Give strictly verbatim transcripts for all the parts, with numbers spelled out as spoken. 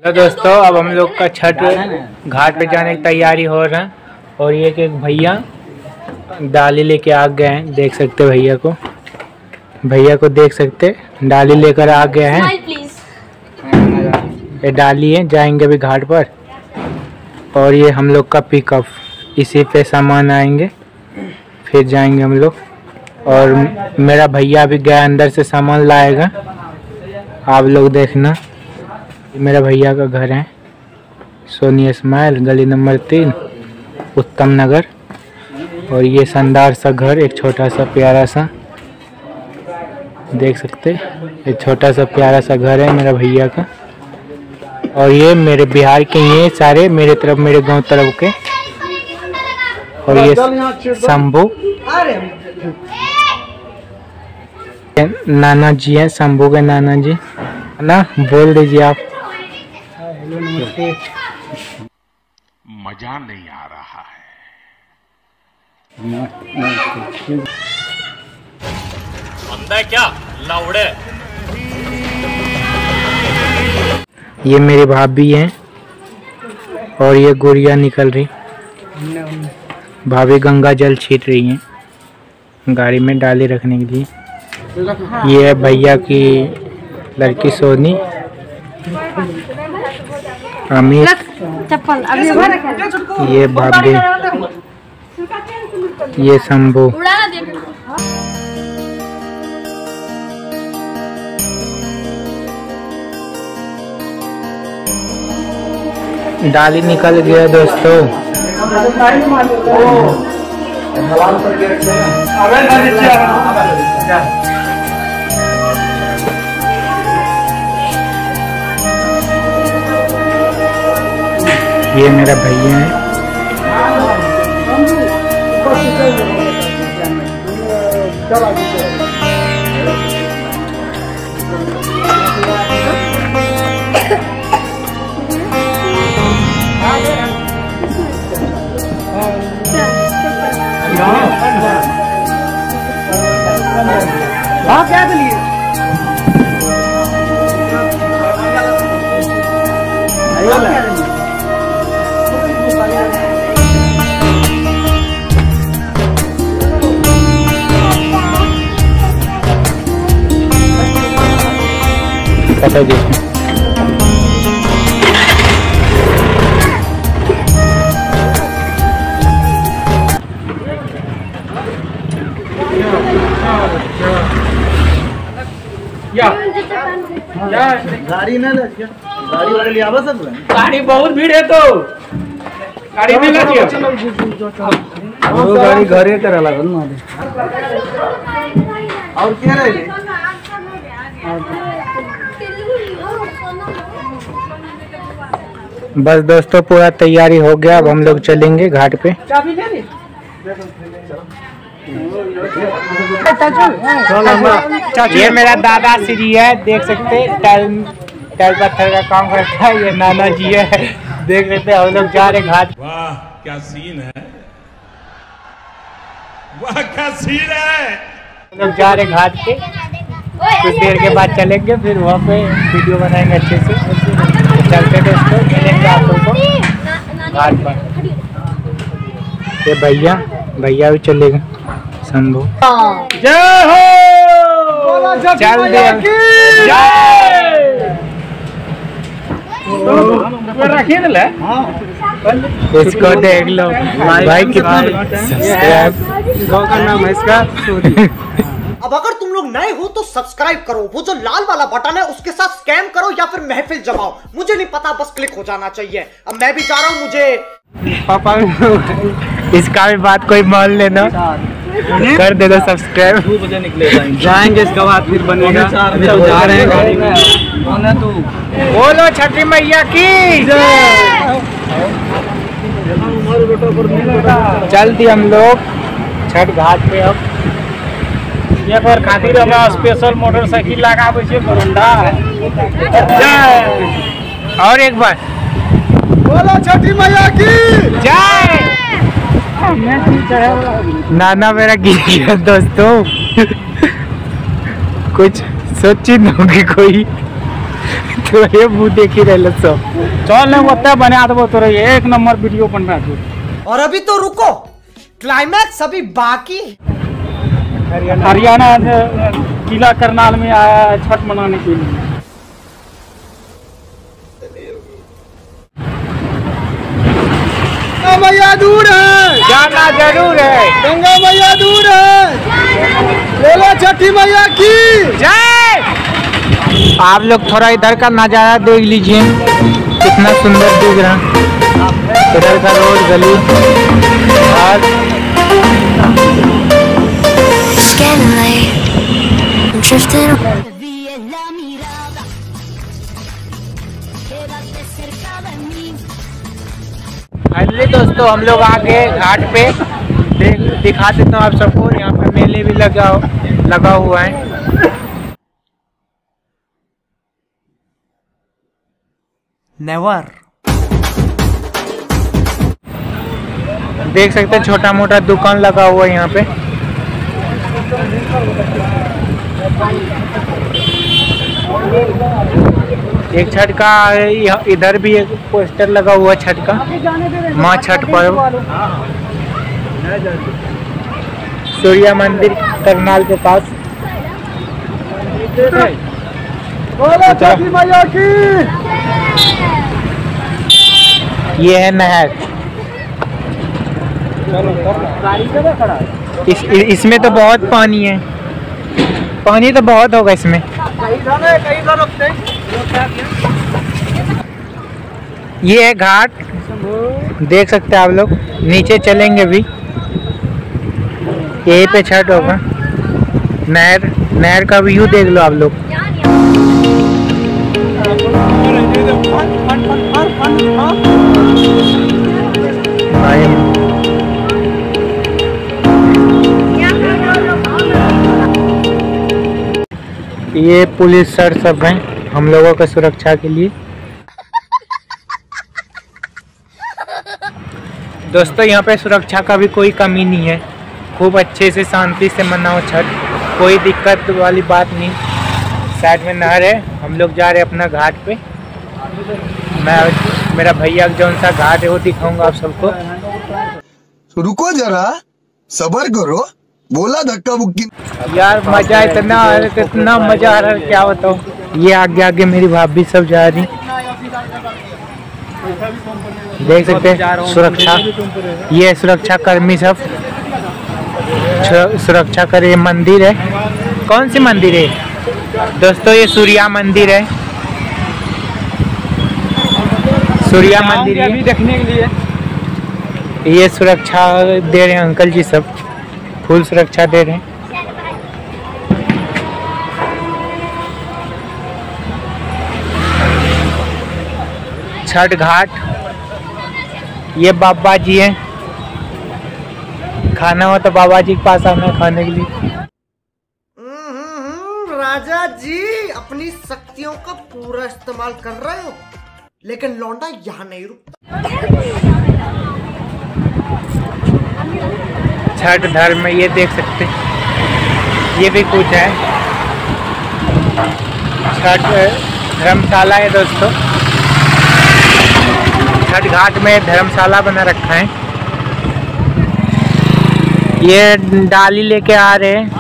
तो दोस्तों अब हम लोग का छठ घाट पे जाने की तैयारी हो रहा है और ये एक भैया डाली लेके आ गए हैं। देख सकते भैया को भैया को देख सकते डाली लेकर आ गए हैं। ये डाली है, जाएंगे अभी घाट पर और ये हम लोग का पिकअप, इसी पे सामान आएंगे फिर जाएंगे हम लोग। और मेरा भैया भी गया अंदर से सामान लाएगा, आप लोग देखना। मेरा भैया का घर है सोनी स्माइल, गली नंबर तीन, उत्तम नगर। और ये शानदार सा घर, एक छोटा सा प्यारा सा, देख सकते एक छोटा सा प्यारा सा घर है मेरा भैया का। और ये मेरे बिहार के, ये सारे मेरे तरफ, मेरे गांव तरफ के। और ये शंभू नाना जी हैं, शंभू के नाना जी ना, बोल दीजिए आप। मजा नहीं आ रहा है। बंदा क्या लाउड़े। ये मेरी भाभी हैं और ये गुड़िया निकल रही, भाभी गंगा जल छीट रही हैं गाड़ी में डाली रखने के लिए। ये है भैया की लड़की सोनी, अमित, ये भाभी, ये शंभू। डाली निकल गया दोस्तों। ये मेरा भैया है। हाँ क्या चलिए पता जी या या गाड़ी ना लग गया, गाड़ी वाले ले आवा सब। गाड़ी बहुत भीड़ है तो गाड़ी नहीं लगी। वो गाड़ी घरे करा लागल मारे। और क्या रहे? बस दोस्तों पूरा तैयारी हो गया, अब हम लोग चलेंगे घाट पे। ये मेरा दादा श्री है, देख सकते टाइल टाइल पत्थर का काम करता है। ये नाना जी है, देख सकते हम लोग जा रहे घाट। वाह क्या सीन है, वाह क्या सीन है। हम लोग जा रहे घाट पे, कुछ देर के बाद चलेंगे, फिर वहाँ पे वीडियो बनाएंगे अच्छे से। तो चलते दोस्तों, मिलेंगे आप लोग को घाट पर। ये भैया भैया भी चलेगा, शंभू। जय हो, चल दे इसको देख लो भाई कितना गाँव का नाम है इसका। अब अगर तुम लोग नए हो तो सब्सक्राइब करो, वो जो लाल वाला बटन है उसके साथ स्कैम करो या फिर महफिल जमाओ, मुझे नहीं पता, बस क्लिक हो जाना चाहिए। अब मैं भी जा रहा हूँ, मुझे पापा इसका भी बात कोई मान लेना, कर दे दो सब्सक्राइब। बजे निकले जाएंगे, इसके बाद फिर बनेगा। अभी तो जा रहे हैं गाड़ी में। तू बोलो छठी मैया की चल दी हम लोग छठ घाट पे। अब ये पर खातिर हमरा स्पेशल मोटरसाइकिल लगा छे बरंडा। और एक बार बोलो छठी मैया की जय। नाना मेरा गिर गया दोस्तों, कुछ सोची न होगी कोई। ये मुँह देखी रहे सब। चल नहीं ओते बना देबो तोरे एक नंबर वीडियो बनवा दो। और अभी तो रुको, क्लाइमैक्स अभी बाकी। हरियाणा किला करनाल में आया है छठ मनाने के लिए। गंगा मैया दूर है, जाना जरूर है। गंगा मैया दूर है, बोलो छठी मैया की जय। आप लोग थोड़ा इधर का नज़ारा देख लीजिए, कितना सुंदर दिख रहा। इधर का रोड गली और फाइनली दोस्तों हम लोग आ गए घाट पे। देख दिखा देता हूँ आप सबको, यहाँ पे मेले भी लगा लगा हुआ है। नेवर देख सकते हैं छोटा मोटा दुकान लगा हुआ है यहाँ पे। एक छठ का इधर भी एक पोस्टर लगा हुआ है छठ का, माँ छठ पर्व। सूर्या मंदिर करनाल के पास। बोलो छठी मैया की। ये है नहर। इस, इसमें तो बहुत पानी है, पानी तो बहुत होगा इसमें। ये है घाट, देख सकते हैं आप लोग। नीचे चलेंगे भी, यहीं पे छठ होगा। नहर नहर का व्यू देख लो आप लोग। ये पुलिस सर सब हैं हम लोगों का सुरक्षा के लिए। दोस्तों यहाँ पे सुरक्षा का भी कोई कमी नहीं है, खूब अच्छे से शांति से मनाओ छठ, कोई दिक्कत वाली बात नहीं। साइड में नहर है, हम लोग जा रहे हैं अपना घाट पे। मैं मेरा भैया जौन सा घाट है वो दिखाऊंगा आप सबको। तो रुको जरा, सबर करो, बोला धक्का बुक्की। यार मजा इतना आ रहा है, इतना मजा आ रहा है क्या बताऊं। ये आगे आगे मेरी भाभी सब जा रही, देख सकते हैं सुरक्षा। ये सुरक्षा कर्मी सब सुरक्षा करे। ये मंदिर है, कौन सी मंदिर है दोस्तों? ये सूर्या मंदिर है, सूर्या मंदिर है देखने के लिए। ये सुरक्षा दे रहे हैं अंकल जी सब, फुल सुरक्षा दे रहे हैं। छठ घाट, ये बाबा जी हैं। खाना हो तो बाबा जी के पास आना खाने के लिए। हम्म, राजा जी अपनी शक्तियों का पूरा इस्तेमाल कर रहे हो, लेकिन लौंडा यहाँ नहीं रुकता। छठ धर्म में ये देख सकते, ये भी कुछ है। छठ धर्मशाला है दोस्तों, छठ घाट में धर्मशाला बना रखा है। ये डाली लेके आ रहे हैं।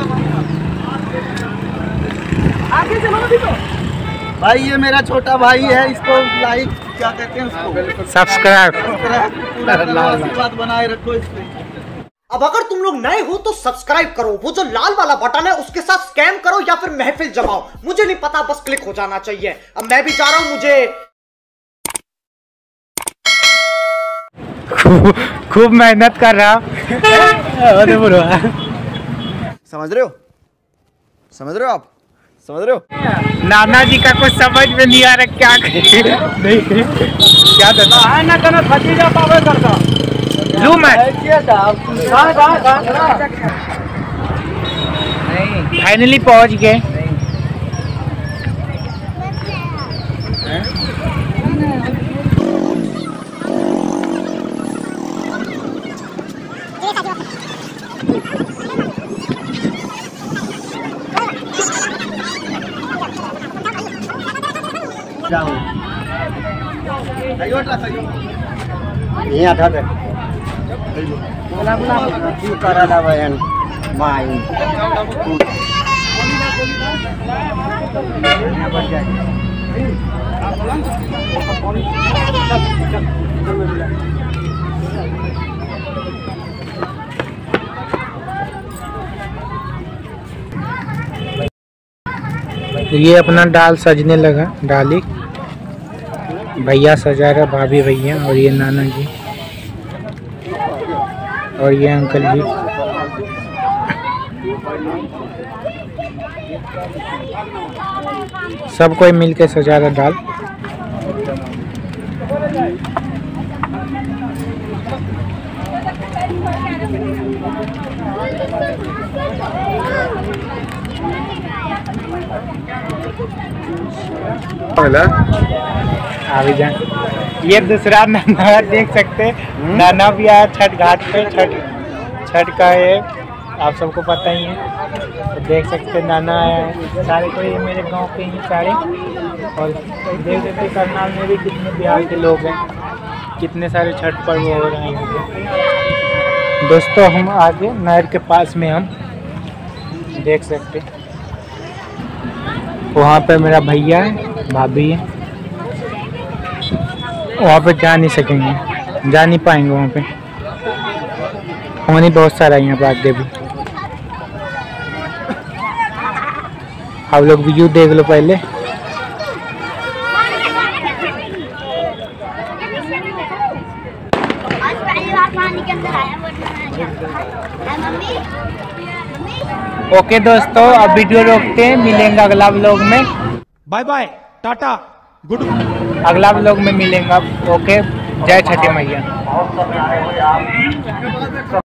आगे चलो अभी तो। भाई ये मेरा छोटा भाई है, इसको लाइक क्या कहते हैं उसको, सब्सक्राइब बात बनाए रखो इसको। अब अगर तुम लोग नए हो तो सब्सक्राइब करो, वो जो लाल वाला बटन है उसके साथ स्कैम करो या फिर महफिल जमाओ, मुझे नहीं पता, बस क्लिक हो जाना चाहिए। अब मैं भी जा रहा हूं, मुझे खूब खूब मेहनत कर रहा। समझ रहे हो, समझ रहे हो आप, समझ रहे हो। नाना जी का कुछ समझ में नहीं आ रहा, क्या करे नहीं क्या ना ना करना फटी जा पावे करता लू मैं। फाइनली पहुंच गए। यहाँ था बोला बोला की करा था बहन माई ये अपना डाल सजने लगा। डाली भैया सजा रहा, भाभी भैया, और ये नाना जी और ये अंकल जी। सब कोई मिलके सजा रहा डाल। अभी जान ये दूसरा नाना देख सकते, नाना भी आया छठ घाट पे। छठ छठ का है, आप सबको पता ही है। तो देख सकते नाना आया, सारे कोई मेरे गांव के ही सारे। और देख सकते करनाल में भी कितने बिहार के लोग हैं, कितने सारे छठ पर्व हो रहे हैं। दोस्तों हम आगे नहर के पास में हम देख सकते, वहाँ पे मेरा भैया है, भाभी है। वहाँ पे जा नहीं सकेंगे, जा नहीं पाएंगे वहाँ पे। पानी बहुत सारा है यहाँ पे आगे भी। आप लोग व्यू देख लो पहले। ओके दोस्तों, अब वीडियो रोकते हैं, मिलेंगे अगला व्लॉग में। Bye bye, tata, good. अगला व्लॉग में मिलेंगे। ओके, जय छठी मैया।